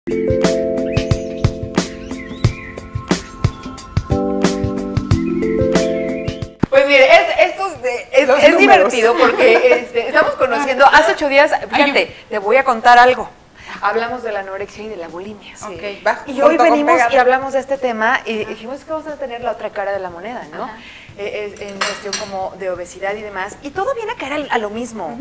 Pues mire, es divertido porque estamos conociendo, hace 8 días, fíjate, te voy a contar algo. Hablamos de la anorexia y de la bulimia. Sí. Okay. Y hoy venimos y hablamos de este tema y dijimos que vamos a tener la otra cara de la moneda, ¿no? En cuestión como de obesidad y demás. Y todo viene a caer a lo mismo,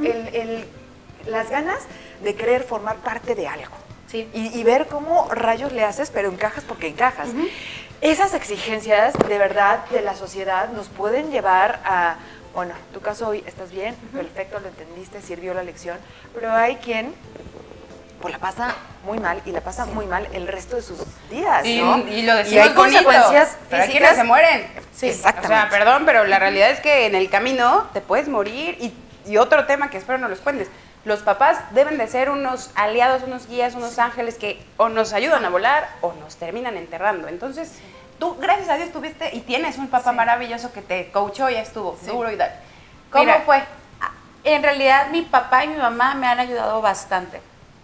las ganas de querer formar parte de algo. Sí. Y ver cómo rayos le haces, pero encajas porque encajas. Esas exigencias de verdad de la sociedad nos pueden llevar a, bueno, tu caso hoy estás bien, perfecto, lo entendiste, sirvió la lección, pero hay quien pues la pasa muy mal y la pasa muy mal el resto de sus días, ¿no? Y lo decimos hay consecuencias pero hay físicas. quienes se mueren. Sí, exactamente. O sea, perdón, pero la realidad es que en el camino te puedes morir y otro tema que espero no los cuentes. Los papás deben de ser unos aliados, unos guías, unos ángeles que o nos ayudan a volar o nos terminan enterrando. Entonces, tú, gracias a Dios, tuviste y tienes un papá maravilloso que te coachó y estuvo duro y tal. ¿Cómo fue? En realidad, mi papá y mi mamá me han ayudado bastante.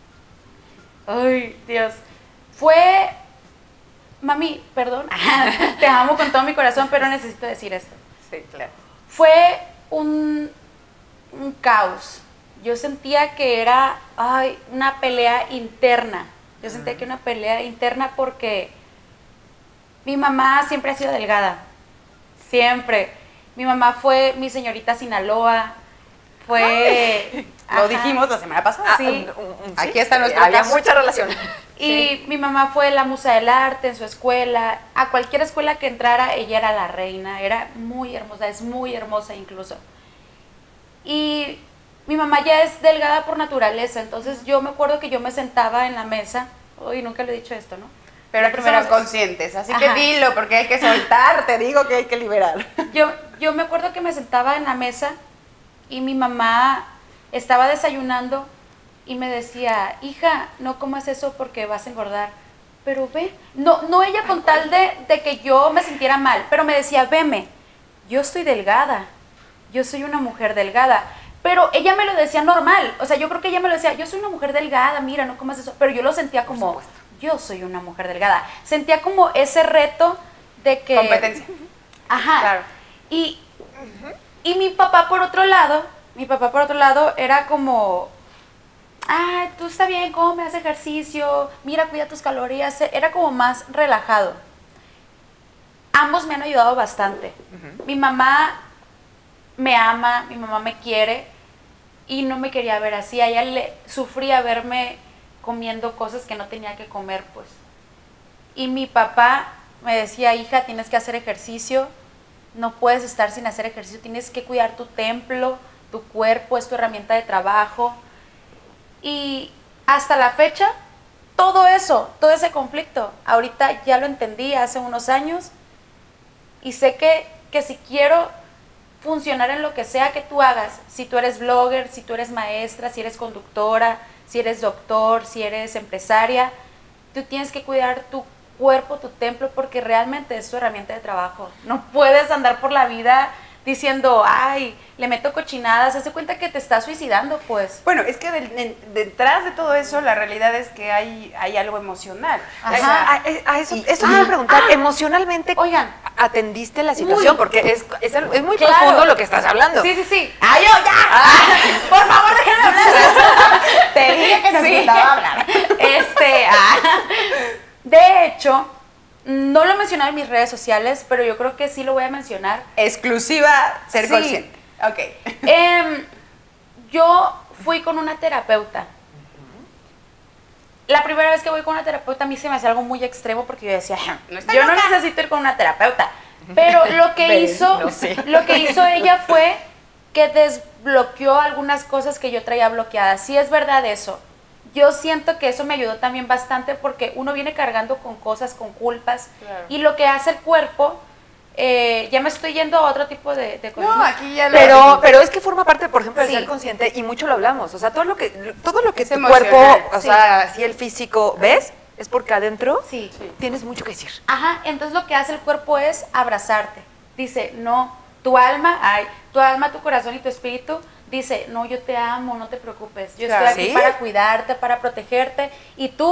Ay, Dios. Fue... Mami, perdón, te amo con todo mi corazón, pero necesito decir esto. Sí, claro. Fue un caos. Yo sentía que era una pelea interna. Yo sentía que era una pelea interna porque mi mamá siempre ha sido delgada. Siempre. Mi mamá fue mi señorita Sinaloa. Fue... Lo dijimos la semana pasada. Sí. Aquí está nuestro Había caso. mucha relación. Y mi mamá fue la musa del arte en su escuela. A cualquier escuela que entrara, ella era la reina. Era muy hermosa, es muy hermosa incluso. Y mi mamá ya es delgada por naturaleza. Entonces yo me acuerdo que yo me sentaba en la mesa. Uy, nunca le he dicho esto, ¿no? Pero primero conscientes, así que dilo, porque hay que soltar, te digo que hay que liberar. Yo me acuerdo que me sentaba en la mesa y mi mamá estaba desayunando y me decía, hija, no comas eso porque vas a engordar. Pero ve, no ella con tal de que yo me sintiera mal, pero me decía, veme, yo estoy delgada, yo soy una mujer delgada. Pero ella me lo decía normal, o sea, yo creo que ella me lo decía, yo soy una mujer delgada, mira, no comas eso. Pero yo lo sentía como, yo soy una mujer delgada. Sentía como ese reto de que... Competencia. Ajá. Claro. Y mi papá por otro lado era como, tú está bien, come, haz ejercicio, mira, cuida tus calorías. Era como más relajado. Ambos me han ayudado bastante. Mi mamá me ama, mi mamá me quiere y no me quería ver así. A ella le sufría verme comiendo cosas que no tenía que comer, pues. Y mi papá me decía, hija, tienes que hacer ejercicio, no puedes estar sin hacer ejercicio, tienes que cuidar tu templo, tu cuerpo, es tu herramienta de trabajo. Y hasta la fecha, todo eso, todo ese conflicto, ahorita ya lo entendí hace unos años y sé que si quiero funcionar en lo que sea que tú hagas, si tú eres blogger, si tú eres maestra, si eres conductora, si eres doctor, si eres empresaria, tú tienes que cuidar tu cuerpo, tu templo, porque realmente es tu herramienta de trabajo. No puedes andar por la vida diciendo, le meto cochinadas, hace cuenta que te estás suicidando, pues. Bueno, es que detrás de todo eso, la realidad es que hay algo emocional. Ajá. Eso te iba a preguntar, emocionalmente, oigan, ¿atendiste la situación? Porque es muy claro, profundo lo que estás hablando. Sí. ¡Ay, yo ya! Por favor, déjenme hablar. Te dije que necesitaba hablar. De hecho, no lo he mencionado en mis redes sociales, pero yo creo que sí lo voy a mencionar. Exclusiva, ser consciente. Ok. Yo fui con una terapeuta. La primera vez que voy con una terapeuta a mí se me hace algo muy extremo porque yo decía, yo no necesito ir con una terapeuta. Pero lo que hizo ella fue que desbloqueó algunas cosas que yo traía bloqueadas. Sí es verdad eso. Yo siento que eso me ayudó también bastante porque uno viene cargando con cosas, con culpas, y lo que hace el cuerpo, ya me estoy yendo a otro tipo de cosas. No, aquí ya lo... Pero es que forma parte, por ejemplo, del ser consciente, y mucho lo hablamos, o sea, todo lo que es tu cuerpo, o sí. sea, si el físico, ¿ves? Es porque adentro Sí. tienes mucho que decir. Ajá, entonces lo que hace el cuerpo es abrazarte. Dice, no, tu alma, tu corazón y tu espíritu dice, no, yo te amo, no te preocupes, yo estoy aquí para cuidarte, para protegerte, y tú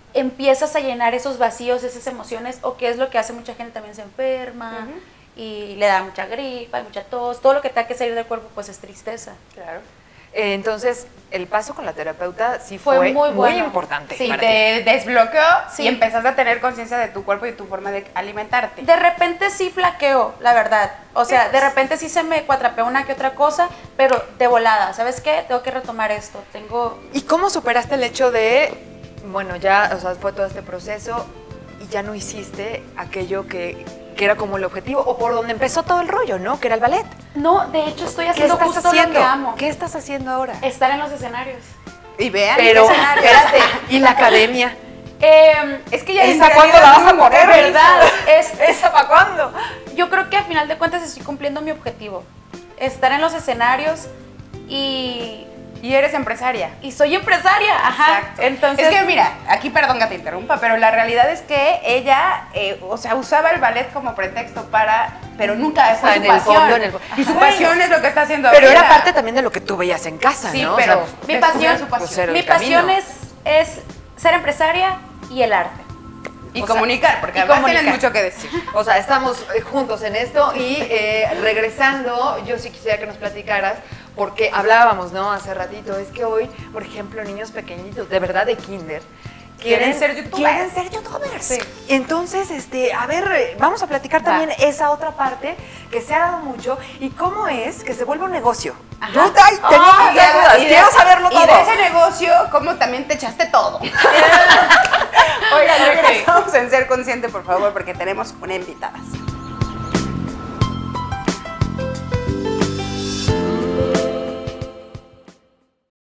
empiezas a llenar esos vacíos, esas emociones, o qué es lo que hace mucha gente también se enferma y le da mucha gripa, mucha tos, todo lo que tenga que salir del cuerpo pues es tristeza. Claro. Entonces, el paso con la terapeuta sí fue muy bueno. importante. Sí, para Te desbloqueó Sí. y empezaste a tener conciencia de tu cuerpo y tu forma de alimentarte. De repente sí flaqueo, la verdad. O sea, de repente sí se me cuatrapea una que otra cosa, pero de volada, ¿sabes qué? Tengo que retomar esto. ¿Y cómo superaste el hecho de, bueno, ya, o sea, fue todo este proceso y ya no hiciste aquello que era como el objetivo, o por donde empezó todo el rollo, ¿no? Que era el ballet. No, de hecho estoy ¿Qué haciendo estás justo haciendo? lo que amo. ¿Qué estás haciendo ahora? Estar en los escenarios. Y vean Pero, qué escenario. espérate, ¿y la academia? Es que ya ¿Esa cuándo la vas a poner? ¿Verdad? ¿Esa para cuándo? Yo creo que a final de cuentas estoy cumpliendo mi objetivo. Estar en los escenarios y eres empresaria. soy empresaria. Ajá. Exacto. Entonces, Es que mira, aquí perdón que te interrumpa, pero la realidad es que ella, o sea, usaba el ballet como pretexto pero nunca fue su en el pasión. fondo, en el fondo. Y su pasión es lo que está haciendo Pero ahorita. era parte también de lo que tú veías en casa, Sí, ¿no? O pero sea, mi descubrió pasión, su pasión. pues, era mi el camino. pasión es ser empresaria y el arte. Y o sea, comunicar, porque y además comunicar. tienes mucho que decir. O sea, estamos juntos en esto y regresando, yo sí quisiera que nos platicaras, porque hablábamos, ¿no? Hace ratito, es que hoy, por ejemplo, niños pequeñitos, de verdad de kinder, Quieren ser youtubers. Quieren ser youtubers. Sí. Entonces, a ver, vamos a platicar también esa otra parte que se ha dado mucho y cómo es que se vuelve un negocio. Ajá. Yo tenía muchas dudas, quiero saberlo todo. Y de ese negocio, ¿cómo también te echaste todo? Oigan, regresamos en Ser Consciente, por favor, porque tenemos una invitada.